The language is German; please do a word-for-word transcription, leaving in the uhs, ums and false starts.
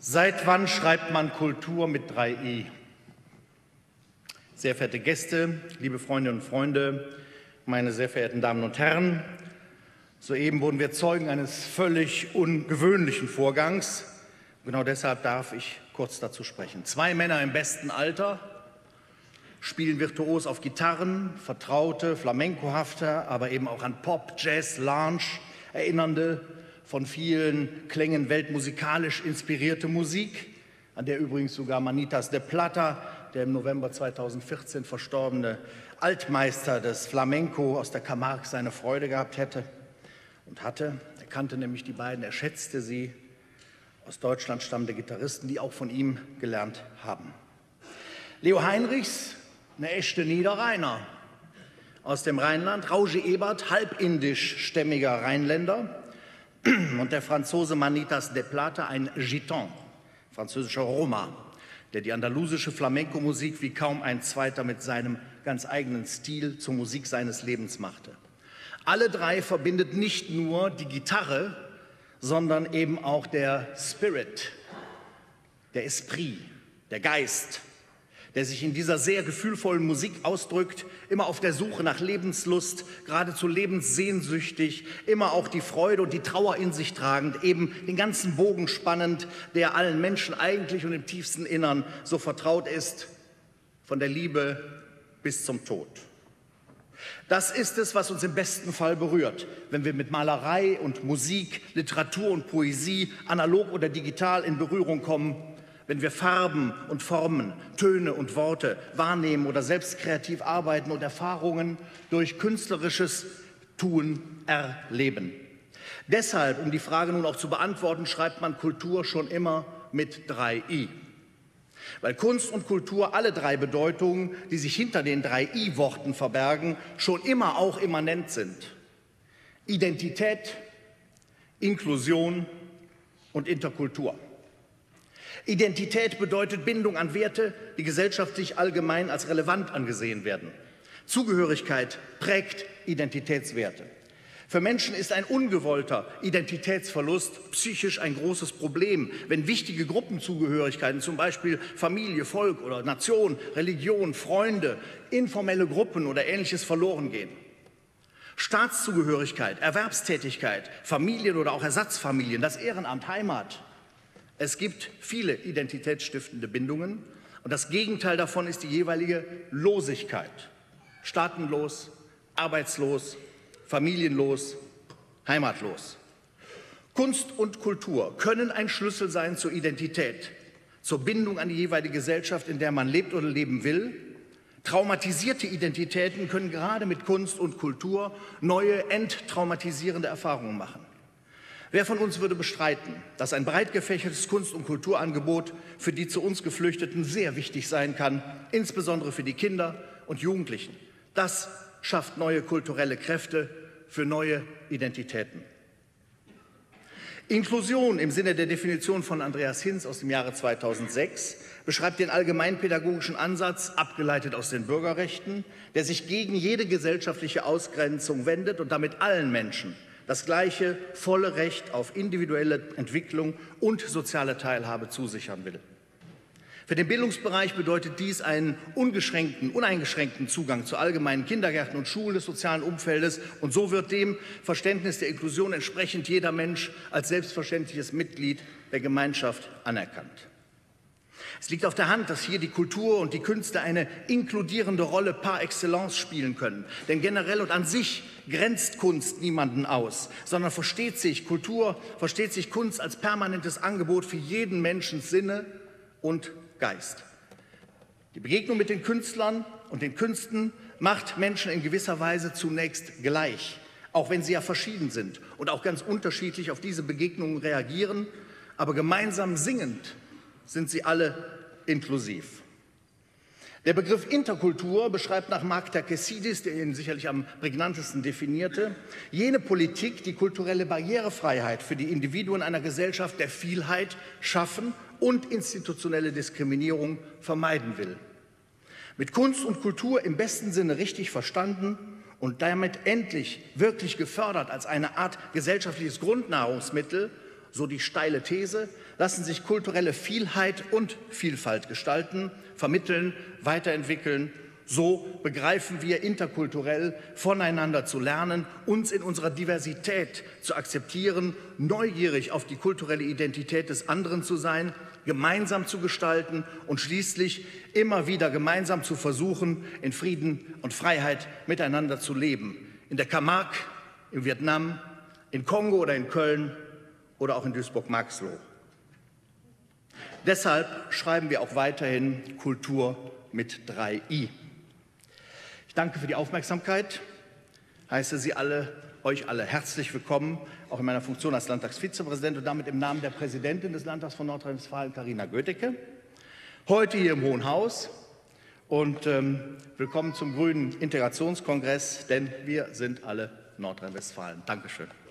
Seit wann schreibt man Kultur mit drei I? Sehr verehrte Gäste, liebe Freundinnen und Freunde, meine sehr verehrten Damen und Herren, soeben wurden wir Zeugen eines völlig ungewöhnlichen Vorgangs. Genau deshalb darf ich kurz dazu sprechen. Zwei Männer im besten Alter spielen virtuos auf Gitarren, vertraute, flamencohafte, aber eben auch an Pop, Jazz, Lounge erinnernde, von vielen Klängen weltmusikalisch inspirierte Musik, an der übrigens sogar Manitas de Plata, der im November zweitausendvierzehn verstorbene Altmeister des Flamenco aus der Camargue, seine Freude gehabt hätte und hatte. Er kannte nämlich die beiden, er schätzte sie, aus Deutschland stammende Gitarristen, die auch von ihm gelernt haben. Leo Heinrichs, eine echte Niederrheiner aus dem Rheinland, Roger Ebert, halb indischstämmiger Rheinländer, und der Franzose Manitas de Plata, ein Gitan, französischer Roma, der die andalusische Flamenco-Musik wie kaum ein zweiter mit seinem ganz eigenen Stil zur Musik seines Lebens machte. Alle drei verbindet nicht nur die Gitarre, sondern eben auch der Spirit, der Esprit, der Geist, der sich in dieser sehr gefühlvollen Musik ausdrückt, immer auf der Suche nach Lebenslust, geradezu lebenssehnsüchtig, immer auch die Freude und die Trauer in sich tragend, eben den ganzen Bogen spannend, der allen Menschen eigentlich und im tiefsten Innern so vertraut ist, von der Liebe bis zum Tod. Das ist es, was uns im besten Fall berührt, wenn wir mit Malerei und Musik, Literatur und Poesie, analog oder digital in Berührung kommen, wenn wir Farben und Formen, Töne und Worte wahrnehmen oder selbst kreativ arbeiten und Erfahrungen durch künstlerisches Tun erleben. Deshalb, um die Frage nun auch zu beantworten, schreibt man Kultur schon immer mit drei I. Weil Kunst und Kultur alle drei Bedeutungen, die sich hinter den drei I-Worten verbergen, schon immer auch immanent sind. Identität, Inklusion und Interkultur. Identität bedeutet Bindung an Werte, die gesellschaftlich allgemein als relevant angesehen werden. Zugehörigkeit prägt Identitätswerte. Für Menschen ist ein ungewollter Identitätsverlust psychisch ein großes Problem, wenn wichtige Gruppenzugehörigkeiten, zum Beispiel Familie, Volk oder Nation, Religion, Freunde, informelle Gruppen oder Ähnliches verloren gehen. Staatszugehörigkeit, Erwerbstätigkeit, Familien oder auch Ersatzfamilien, das Ehrenamt, Heimat. Es gibt viele identitätsstiftende Bindungen und das Gegenteil davon ist die jeweilige Losigkeit. Staatenlos, arbeitslos, familienlos, heimatlos. Kunst und Kultur können ein Schlüssel sein zur Identität, zur Bindung an die jeweilige Gesellschaft, in der man lebt oder leben will. Traumatisierte Identitäten können gerade mit Kunst und Kultur neue, enttraumatisierende Erfahrungen machen. Wer von uns würde bestreiten, dass ein breit gefächertes Kunst- und Kulturangebot für die zu uns Geflüchteten sehr wichtig sein kann, insbesondere für die Kinder und Jugendlichen? Das schafft neue kulturelle Kräfte für neue Identitäten. Inklusion im Sinne der Definition von Andreas Hinz aus dem Jahre zweitausendsechs beschreibt den allgemeinpädagogischen Ansatz, abgeleitet aus den Bürgerrechten, der sich gegen jede gesellschaftliche Ausgrenzung wendet und damit allen Menschen das gleiche volle Recht auf individuelle Entwicklung und soziale Teilhabe zusichern will. Für den Bildungsbereich bedeutet dies einen ungeschränkten, uneingeschränkten Zugang zu allgemeinen Kindergärten und Schulen des sozialen Umfeldes. Und so wird dem Verständnis der Inklusion entsprechend jeder Mensch als selbstverständliches Mitglied der Gemeinschaft anerkannt. Es liegt auf der Hand, dass hier die Kultur und die Künste eine inkludierende Rolle par excellence spielen können. Denn generell und an sich grenzt Kunst niemanden aus, sondern versteht sich Kultur, versteht sich Kunst als permanentes Angebot für jeden Menschen Sinne und Geist. Die Begegnung mit den Künstlern und den Künsten macht Menschen in gewisser Weise zunächst gleich, auch wenn sie ja verschieden sind und auch ganz unterschiedlich auf diese Begegnungen reagieren, aber gemeinsam singend sind sie alle inklusiv. Der Begriff Interkultur beschreibt nach Mark Terkesidis, der ihn sicherlich am prägnantesten definierte, jene Politik, die kulturelle Barrierefreiheit für die Individuen einer Gesellschaft der Vielheit schaffen und institutionelle Diskriminierung vermeiden will. Mit Kunst und Kultur im besten Sinne richtig verstanden und damit endlich wirklich gefördert als eine Art gesellschaftliches Grundnahrungsmittel so die steile These, lassen sich kulturelle Vielheit und Vielfalt gestalten, vermitteln, weiterentwickeln. So begreifen wir interkulturell voneinander zu lernen, uns in unserer Diversität zu akzeptieren, neugierig auf die kulturelle Identität des anderen zu sein, gemeinsam zu gestalten und schließlich immer wieder gemeinsam zu versuchen, in Frieden und Freiheit miteinander zu leben. In der Camargue, in Vietnam, in Kongo oder in Köln oder auch in Duisburg-Marxloh. Deshalb schreiben wir auch weiterhin Kultur mit drei I. Ich danke für die Aufmerksamkeit, heiße Sie alle, euch alle herzlich willkommen, auch in meiner Funktion als Landtagsvizepräsident und damit im Namen der Präsidentin des Landtags von Nordrhein-Westfalen, Carina Gödecke, heute hier im Hohen Haus und ähm, willkommen zum Grünen Integrationskongress, denn wir sind alle Nordrhein-Westfalen. Dankeschön.